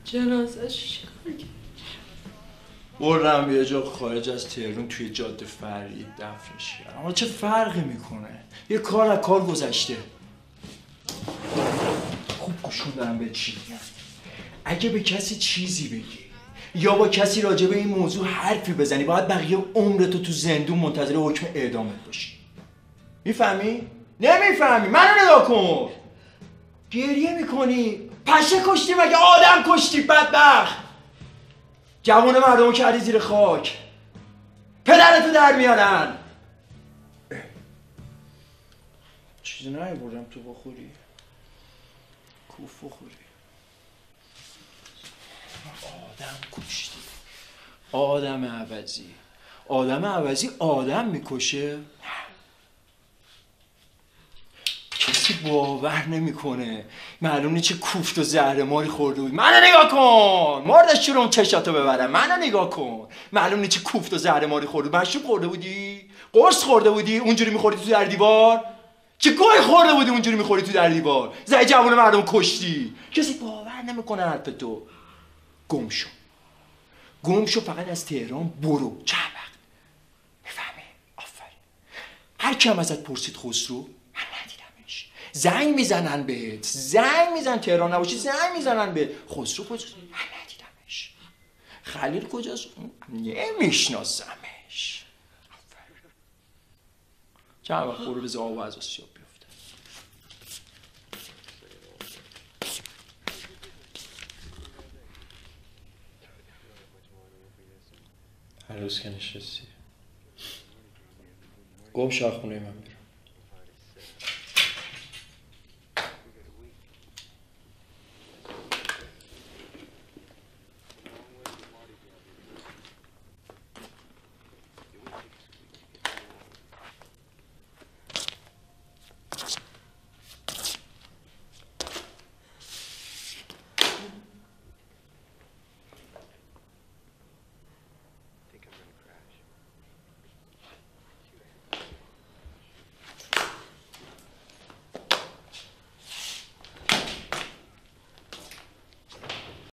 جنازه‌اش چیکار کرد؟ بردم یه جا خارج از تهران توی جاده فرید دفنش کردم. اما چه فرقی میکنه؟ یه کار از کار گذشته. خوب گوشون دارم به چی میگم. اگه به کسی چیزی بگی یا با کسی راجع به این موضوع حرفی بزنی باید بقیه عمرتو تو زندون منتظر حکم اعدامت باشی. میفهمی؟ نمیفهمی؟ منو نگاه کن. گریه میکنی؟ پشه کشتی مگه آدم کشتی بدبخت؟ جوان مردمو کردی زیر خاک. پدرتو در میارن. چیزی نمیبردم تو بخوری؟ کوف بخوری. آدم کشتی. آدم عوضی. آدم عوضی آدم میکشه؟ کسی باور نمیکنه. معلوم نیست چه کوفت و زهر ماری خورده بود. منو نگاه کن. مردش چرا اون چشاتو ببرم. منو نگاه کن. معلوم نیست چه کوفت و زهر ماری خورده. مشروب خورده بودی؟ قرص خورده بودی؟ اونجوری میخوری تو در دیوار؟ چه گوی خورده بودی اونجوری میخوری تو در دیوار؟ زای جوون مردم کشتی. کسی باور نمیکنه حرف تو. گم شو. گم شو فقط از تهران برو. چه وقت؟ میفهمی؟ آفرین. هر کی هم ازت پرسید خسرو، من ندیدمش. زنگ میزنن بهت. زنگ میزنن تهران نباشی زنگ میزنن به خسرو کجاست؟ من ندیدمش. خلیل کجاست؟ نمیشناسمش. آفرین. چند وقت برو بذار آب و از آسیاب بیفته. هر روز که نشستی گم شو خونه من برو.